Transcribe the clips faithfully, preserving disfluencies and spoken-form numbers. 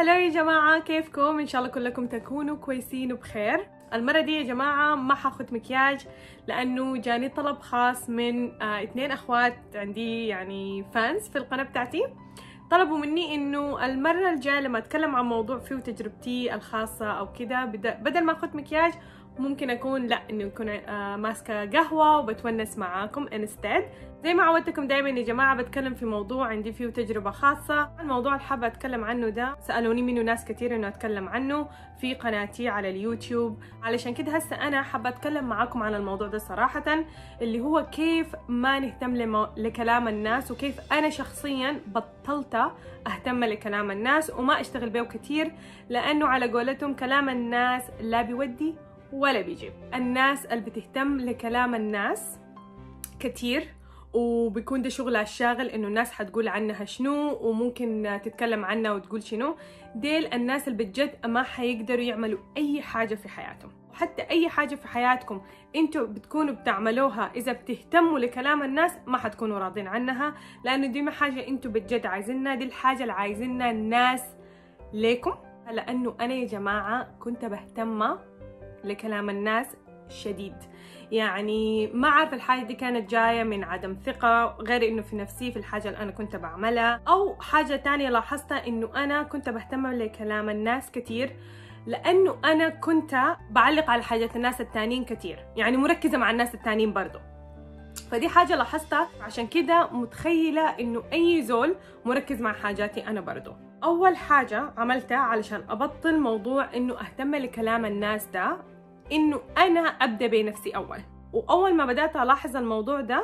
هلو يا جماعة، كيفكم؟ إن شاء الله كلكم تكونوا كويسين وبخير. المرة دي يا جماعة ما حاخد مكياج لأنه جاني طلب خاص من آه اثنين أخوات عندي، يعني فانس في القناة بتاعتي. طلبوا مني إنه المرة الجاية لما أتكلم عن موضوع فيه تجربتي الخاصة أو كده، بدل ما أخد مكياج ممكن أكون لا إنه أكون آه ماسكة قهوة وبتونس معاكم انستاد. زي ما عودتكم دايما يا جماعة بتكلم في موضوع عندي فيه تجربة خاصة. الموضوع اللي حابة أتكلم عنه ده سألوني منه ناس كتير إنه أتكلم عنه في قناتي على اليوتيوب، علشان كده هسه أنا حابة أتكلم معاكم عن الموضوع ده صراحة، اللي هو كيف ما نهتم لمو... لكلام الناس، وكيف أنا شخصيا بطلت أهتم لكلام الناس وما أشتغل بيه كتير، لأنه على قولتهم كلام الناس لا بيودي ولا بيجيب. الناس اللي بتهتم لكلام الناس كتير وبيكون ده شغلها الشاغل، انه الناس حتقول عنها شنو وممكن تتكلم عنها وتقول شنو، ديل الناس اللي بجد ما حيقدروا يعملوا اي حاجة في حياتهم. وحتى اي حاجة في حياتكم انتوا بتكونوا بتعملوها اذا بتهتموا لكلام الناس ما حتكونوا راضين عنها، لانه دي ما حاجة انتوا بجد عايزينها، دي الحاجة اللي عايزينها الناس ليكم. لانه انا يا جماعة كنت بهتم لكلام الناس شديد، يعني ما عارف الحاجة دي كانت جاية من عدم ثقة غير انه في نفسي في الحاجة اللي انا كنت بعملها، او حاجة تانية لاحظتها انه انا كنت بهتم لكلام الناس كتير، لانه انا كنت بعلق على حاجات الناس التانيين كتير، يعني مركزة مع الناس التانيين برضو. فدي حاجة لاحظتها، عشان كده متخيلة انه اي زول مركز مع حاجاتي انا برضو. اول حاجة عملتها علشان ابطل موضوع انه اهتم لكلام الناس ده، انه انا ابدا بنفسي اول. واول ما بدات الاحظ الموضوع ده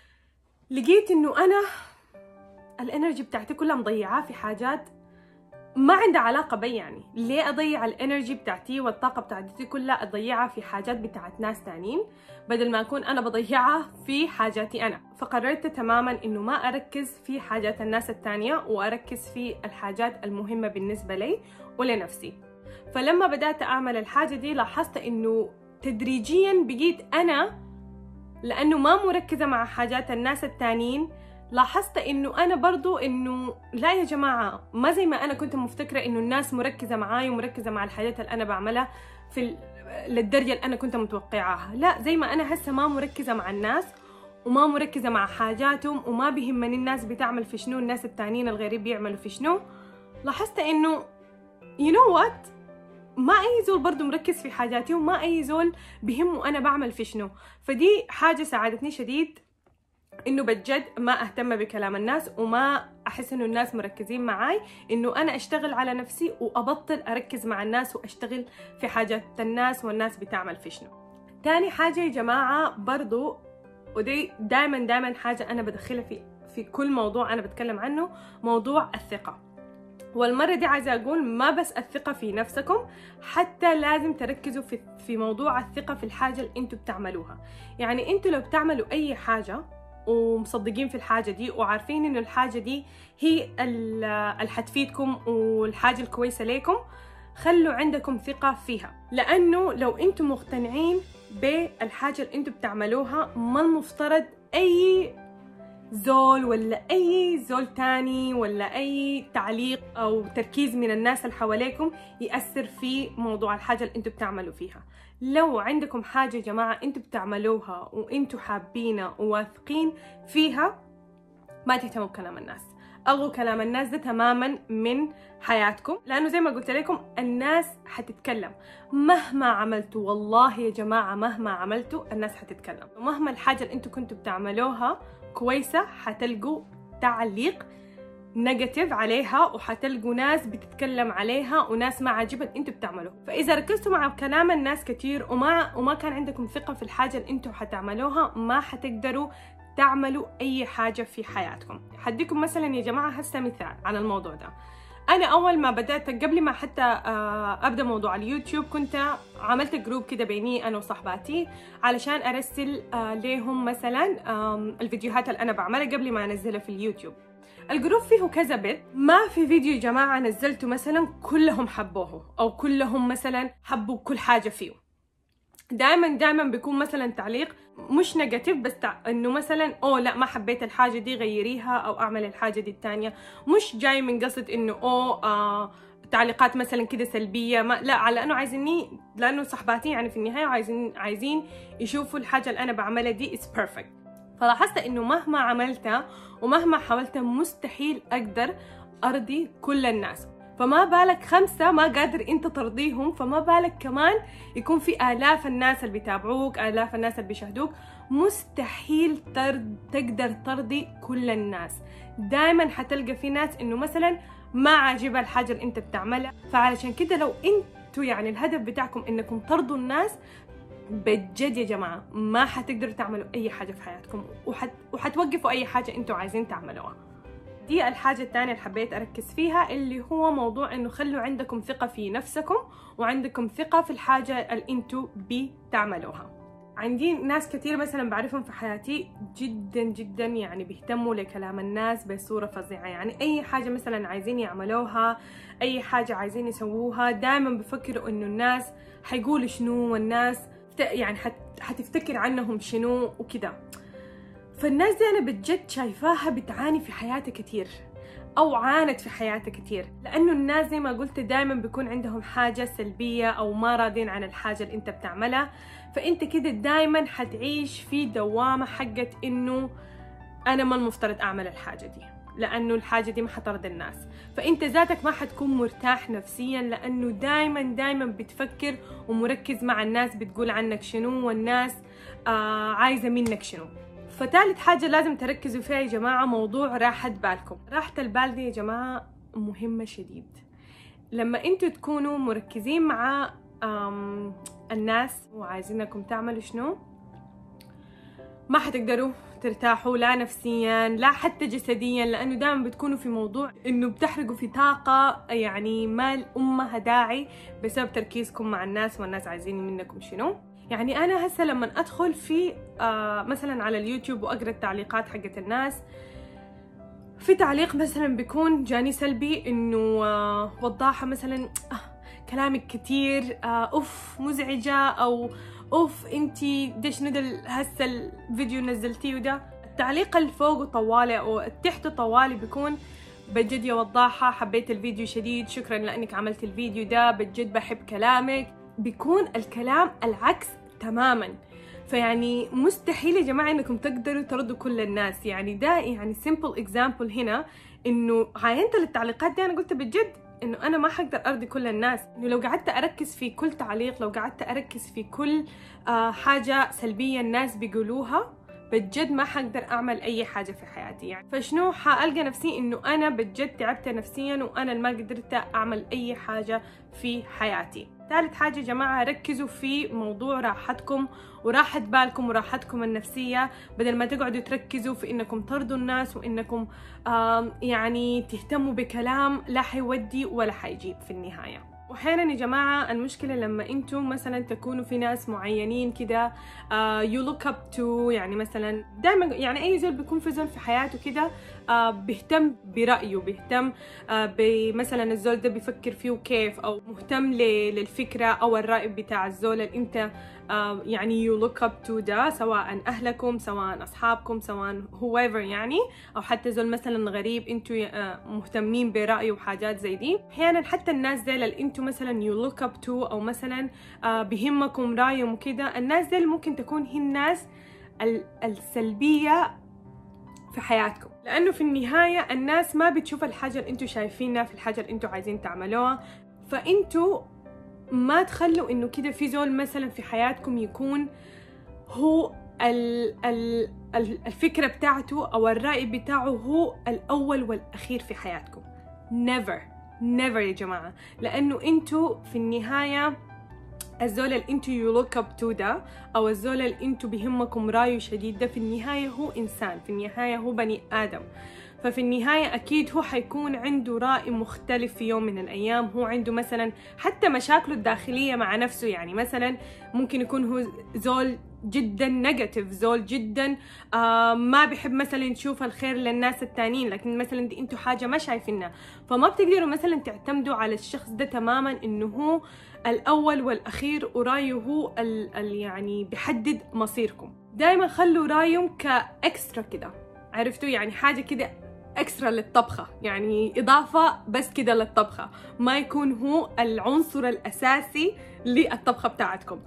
لقيت انه انا الانرجي بتاعتي كلها مضيعاه في حاجات ما عندها علاقه بي. يعني ليه اضيع الانرجي بتاعتي والطاقه بتاعتي كلها اضيعها في حاجات بتاعت ناس تانيين بدل ما اكون انا بضيعها في حاجاتي انا؟ فقررت تماما انه ما اركز في حاجات الناس التانية واركز في الحاجات المهمه بالنسبه لي ولنفسي. فلما بدأت أعمل الحاجة دي لاحظت إنه تدريجياً بقيت أنا، لأنه ما مركزة مع حاجات الناس التانيين، لاحظت إنه أنا برضو إنه لا يا جماعة، ما زي ما أنا كنت مفتكرة إنه الناس مركزة معاي ومركزة مع الحاجات اللي أنا بعملها في ال... للدرجة اللي أنا كنت متوقعاها. لا، زي ما أنا هسه ما مركزة مع الناس وما مركزة مع حاجاتهم وما بيهمني الناس بتعمل في شنو، الناس التانيين الغريب بيعملوا في شنو، لاحظت إنه you know what، ما أي زول برضو مركز في حاجاتي وما أي زول بهمه أنا بعمل في شنو. فدي حاجة ساعدتني شديد إنه بجد ما أهتم بكلام الناس وما أحس إنه الناس مركزين معاي، إنه أنا أشتغل على نفسي وأبطل أركز مع الناس وأشتغل في حاجات الناس والناس بتعمل في شنو. تاني حاجة يا جماعة برضو، ودي دايما دايما حاجة أنا بدخلها في في كل موضوع أنا بتكلم عنه، موضوع الثقة. والمرة دي عايزة أقول ما بس الثقة في نفسكم، حتى لازم تركزوا في في موضوع الثقة في الحاجة اللي انتوا بتعملوها. يعني انتوا لو بتعملوا أي حاجة ومصدقين في الحاجة دي وعارفين إنه الحاجة دي هي اللي حتفيدكم والحاجة الكويسة ليكم، خلوا عندكم ثقة فيها، لأنه لو انتوا مقتنعين بالحاجة اللي انتوا بتعملوها ما المفترض أي زول ولا أي زول تاني ولا أي تعليق أو تركيز من الناس اللي حواليكم يأثر في موضوع الحاجة اللي انتوا بتعملوا فيها. لو عندكم حاجة يا جماعة انتوا بتعملوها وانتوا حابينها وواثقين فيها، ما تهتموا بكلام الناس، ألغوا كلام الناس ده تماما من حياتكم، لأنه زي ما قلت لكم الناس حتتكلم مهما عملتوا. والله يا جماعة مهما عملتوا الناس حتتكلم، ومهما الحاجة اللي انتوا كنتوا بتعملوها كويسة حتلقوا تعليق نيجاتيف عليها، وحتلقوا ناس بتتكلم عليها وناس ما عاجبها انتوا بتعملوه. فاذا ركزتوا مع كلام الناس كتير وما وما كان عندكم ثقة في الحاجة اللي انتوا حتعملوها، ما حتقدروا تعملوا اي حاجة في حياتكم. حديكم مثلا يا جماعة هسه مثال عن الموضوع ده. انا اول ما بدأت قبل ما حتى ابدا موضوع اليوتيوب كنت عملت جروب كده بيني انا وصحباتي علشان ارسل ليهم مثلا الفيديوهات اللي انا بعملها قبل ما انزلها في اليوتيوب. الجروب فيه كذا بيت، ما في فيديو يا جماعة نزلته مثلا كلهم حبوه او كلهم مثلا حبوا كل حاجة فيه. دائما دائما بيكون مثلا تعليق مش نيجاتيف، بس تع... انه مثلا اوه لا ما حبيت الحاجه دي غيريها او اعمل الحاجه دي الثانيه، مش جاي من قصد انه اوه آه تعليقات مثلا كده سلبيه، ما لا، على انه عايزيني، لانه صحباتي يعني في النهايه عايزين عايزين يشوفوا الحاجه اللي انا بعملها دي اتس بيرفكت. فلاحظت انه مهما عملتها ومهما حاولت مستحيل اقدر ارضي كل الناس، فما بالك خمسة ما قادر انت ترضيهم، فما بالك كمان يكون في آلاف الناس اللي بيتابعوك، آلاف الناس اللي بيشاهدوك، مستحيل ترد تقدر ترضي كل الناس. دائما حتلقى في ناس انه مثلا ما عاجبها الحاجة اللي انت بتعملها، فعلشان كده لو انتوا يعني الهدف بتاعكم انكم ترضوا الناس بجد يا جماعة ما حتقدروا تعملوا اي حاجة في حياتكم، وحت... وحتوقفوا اي حاجة انتوا عايزين تعملوها. دي الحاجة الثانية اللي حبيت أركز فيها، اللي هو موضوع إنه خلوا عندكم ثقة في نفسكم وعندكم ثقة في الحاجة اللي أنتوا بتعملوها. عندي ناس كتير مثلا بعرفهم في حياتي جدا جدا يعني بيهتموا لكلام الناس بصورة فظيعة، يعني أي حاجة مثلا عايزين يعملوها، أي حاجة عايزين يسووها، دائما بفكروا إنه الناس حيقولوا شنو، والناس يعني حت... حتفتكر عنهم شنو وكده. فالناس دي أنا بجد شايفاها بتعاني في حياتها كتير، أو عانت في حياتها كتير، لأنه الناس زي ما قلت دايما بيكون عندهم حاجة سلبية أو ما راضين عن الحاجة اللي أنت بتعملها، فأنت كده دايما حتعيش في دوامة حقت إنه أنا ما المفترض أعمل الحاجة دي، لأنه الحاجة دي ما حترضي الناس، فأنت ذاتك ما حتكون مرتاح نفسيا، لأنه دايما دايما بتفكر ومركز مع الناس بتقول عنك شنو، والناس آه عايزة منك شنو. فثالث حاجة لازم تركزوا فيها يا جماعة موضوع راحة بالكم. راحة البال دي يا جماعة مهمة شديد. لما انتوا تكونوا مركزين مع الناس وعايزينكم تعملوا شنو، ما حتقدروا ترتاحوا لا نفسيا لا حتى جسديا، لأنه دائما بتكونوا في موضوع إنه بتحرقوا في طاقة يعني ما لأمها داعي بسبب تركيزكم مع الناس والناس عايزين منكم شنو. يعني أنا هسه لما أدخل في آه مثلا على اليوتيوب وأقرأ التعليقات حقت الناس، في تعليق مثلا بيكون جاني سلبي إنه آه وضاحة مثلا آه كلامك كتير، آه أوف مزعجة، أو أوف انتي ديش ندل هسه الفيديو نزلتيه وده. التعليق اللي فوق طوالي أو تحت طوالي بيكون بجد يا وضاحة حبيت الفيديو شديد، شكرا لأنك عملت الفيديو ده، بجد بحب كلامك. بيكون الكلام العكس تماما. فيعني مستحيل يا جماعة انكم تقدروا ترضوا كل الناس. يعني ده يعني simple example هنا، انه عاينت للتعليقات دي انا قلت بجد انه انا ما حقدر ارضي كل الناس، انه لو قعدت اركز في كل تعليق، لو قعدت اركز في كل آه حاجة سلبية الناس بيقولوها، بجد ما حقدر اعمل اي حاجة في حياتي. يعني فشنو حالقى نفسي انه انا بجد تعبت نفسيا وانا ما قدرت اعمل اي حاجة في حياتي. ثالث حاجة يا جماعة، ركزوا في موضوع راحتكم وراحة بالكم وراحتكم النفسية، بدل ما تقعدوا تركزوا في انكم ترضوا الناس وانكم يعني تهتموا بكلام لا حيودي ولا حيجيب في النهاية. واحيانا يا جماعة المشكلة لما انتم مثلا تكونوا في ناس معينين كده يو لوك اب تو، يعني مثلا دائما يعني اي زول بيكون في زول في حياته كده uh, بيهتم برأيه، بيهتم uh, بمثلا الزول ده بيفكر فيه كيف، او مهتم للفكرة او الرأي بتاع الزول اللي انت uh, يعني يو لوك اب تو ده، سواء اهلكم سواء اصحابكم سواء whoever يعني، او حتى زول مثلا غريب انتوا uh, مهتمين برأيه وحاجات زي دي. احيانا حتى الناس زي اللي انتوا مثلا يو لوك اب تو او مثلا آه بهمكم رايهم وكده، الناس دي ممكن تكون هي الناس السلبية في حياتكم، لانه في النهاية الناس ما بتشوف الحاجة اللي انتوا شايفينها في الحاجة اللي انتوا عايزين تعملوها. فانتوا ما تخلوا انه كده في زول مثلا في حياتكم يكون هو ال ال الفكرة بتاعته او الرأي بتاعه هو الاول والاخير في حياتكم. never never يا جماعة، لأنه انتوا في النهاية الزول اللي انتوا you look up to ده، أو الزول اللي انتوا بهمكم رايه شديد ده، في النهاية هو إنسان، في النهاية هو بني آدم. ففي النهاية أكيد هو حيكون عنده رأي مختلف في يوم من الأيام، هو عنده مثلا حتى مشاكله الداخلية مع نفسه. يعني مثلا ممكن يكون هو زول جدا نيجاتيف، زول جدا آه ما بيحب مثلا يشوف الخير للناس التانيين، لكن مثلا دي انتوا حاجة ما شايفينها، فما بتقدروا مثلا تعتمدوا على الشخص ده تماما انه هو الاول والاخير ورايه هو ال ال يعني بيحدد مصيركم. دايما خلوا رايهم كاكسترا كده، عرفتوا؟ يعني حاجة كده اكسترا للطبخة، يعني اضافة بس كده للطبخة، ما يكون هو العنصر الاساسي للطبخة بتاعتكم.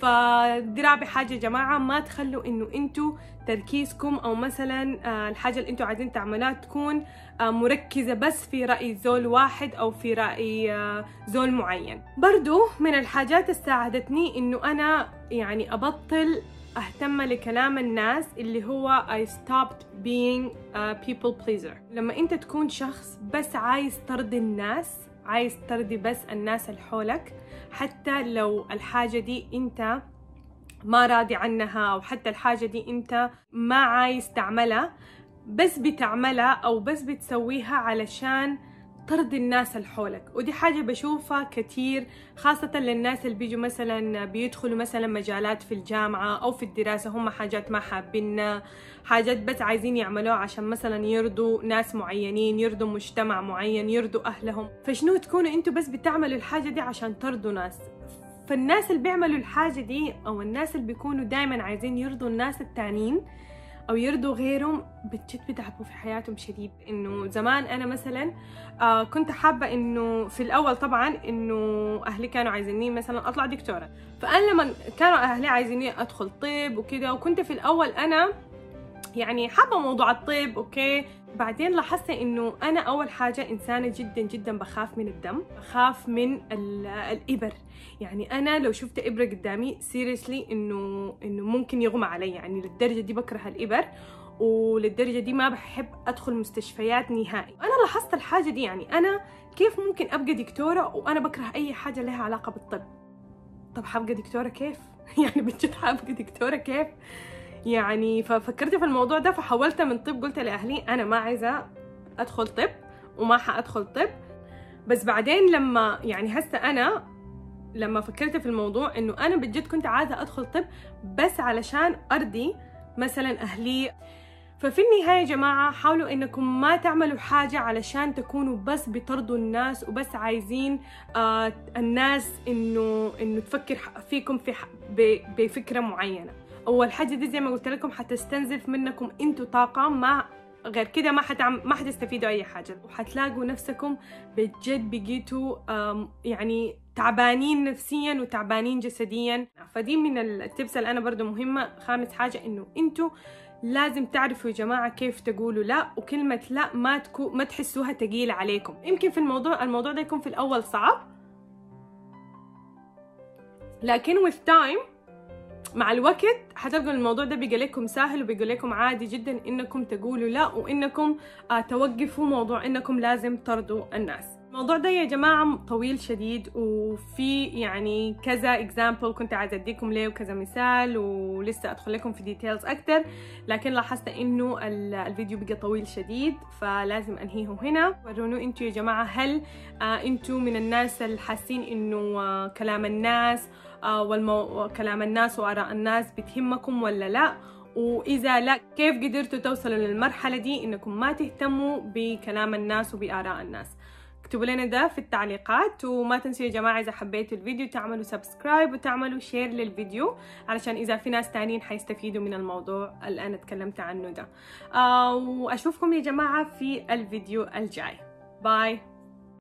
فدي رابع حاجة يا جماعة، ما تخلوا انه انتوا تركيزكم او مثلا الحاجة اللي انتوا عايزين تعملوها تكون مركزة بس في رأي زول واحد او في رأي زول معين. برضو من الحاجات اللي ساعدتني انه انا يعني ابطل اهتم لكلام الناس، اللي هو I stopped being a people pleaser. لما انت تكون شخص بس عايز ترضي الناس، عايز ترضي بس الناس اللي حولك، حتى لو الحاجة دي انت ما راضي عنها، او حتى الحاجة دي انت ما عايز تعملها، بس بتعملها او بس بتسويها علشان ترضي الناس اللي حولك. ودي حاجة بشوفها كتير، خاصة للناس اللي بيجوا مثلا بيدخلوا مثلا مجالات في الجامعة أو في الدراسة، هم حاجات ما حابينها، حاجات بس عايزين يعملوها عشان مثلا يرضوا ناس معينين، يرضوا مجتمع معين، يرضوا أهلهم. فشنو تكونوا انتوا بس بتعملوا الحاجة دي عشان ترضوا ناس. فالناس اللي بيعملوا الحاجة دي أو الناس اللي بيكونوا دايما عايزين يرضوا الناس التانيين او يرضوا غيرهم، بجد بتعبوا في حياتهم شديد. انه زمان انا مثلا آه كنت حابه انه في الاول طبعا انه اهلي كانوا عايزيني مثلا اطلع دكتوره، فانا لما كانوا اهلي عايزيني ادخل طب وكده، وكنت في الاول انا يعني حابه موضوع الطب اوكي. بعدين لاحظت انه انا اول حاجه انسانه جدا جدا بخاف من الدم، بخاف من الابر. يعني انا لو شفت ابره قدامي سيريسلي انه انه ممكن يغمى علي، يعني للدرجه دي بكره الابر، وللدرجه دي ما بحب ادخل مستشفيات نهائي. انا لاحظت الحاجه دي، يعني انا كيف ممكن ابقى دكتوره وانا بكره اي حاجه لها علاقه بالطب؟ طب حابقى دكتوره كيف؟ يعني بجد حابقى دكتوره كيف؟ يعني ففكرت في الموضوع ده، فحولت من طب، قلت لاهلي انا ما عايزه ادخل طب وما حادخل طب. بس بعدين لما يعني هسه انا لما فكرت في الموضوع انه انا بجد كنت عايزه ادخل طب بس علشان ارضي مثلا اهلي. ففي النهايه يا جماعه حاولوا انكم ما تعملوا حاجه علشان تكونوا بس بترضوا الناس وبس عايزين آه الناس انه انه تفكر فيكم في بفكره معينه. اول حاجه دي زي ما قلت لكم حتستنزف منكم انتوا طاقه، ما غير كده ما حتعم... ما حتستفيدوا اي حاجه، وحتلاقوا نفسكم بجد بقيتوا يعني تعبانين نفسيا وتعبانين جسديا. فدي من التبس اللي انا برضو مهمه. خامس حاجه انه انتوا لازم تعرفوا يا جماعه كيف تقولوا لا، وكلمه لا ما تكو... ما تحسوها ثقيله عليكم. يمكن في الموضوع الموضوع ده يكون في الاول صعب، لكن with time مع الوقت حتلقوا الموضوع ده بيجي لكم سهل وبيجي لكم عادي جدا انكم تقولوا لا، وانكم آه توقفوا موضوع انكم لازم ترضوا الناس. الموضوع ده يا جماعة طويل شديد، وفي يعني كذا اكزامبل كنت عايزة اديكم ليه وكذا مثال، ولسه ادخل لكم في ديتيلز اكتر، لكن لاحظت انه الفيديو بقى طويل شديد فلازم انهيه هنا. ورونوا انتوا يا جماعة هل آه انتوا من الناس اللي حاسين انه آه كلام الناس آه والمو... كلام الناس وآراء الناس بتهمكم ولا لا؟ وإذا لا كيف قدرتوا توصلوا للمرحلة دي إنكم ما تهتموا بكلام الناس وبآراء الناس؟ اكتبوا لنا ده في التعليقات. وما تنسوا يا جماعة إذا حبيتوا الفيديو تعملوا سبسكرايب وتعملوا شير للفيديو، علشان إذا في ناس تانيين حيستفيدوا من الموضوع اللي أنا تكلمت عنه ده. آه وأشوفكم يا جماعة في الفيديو الجاي. باي.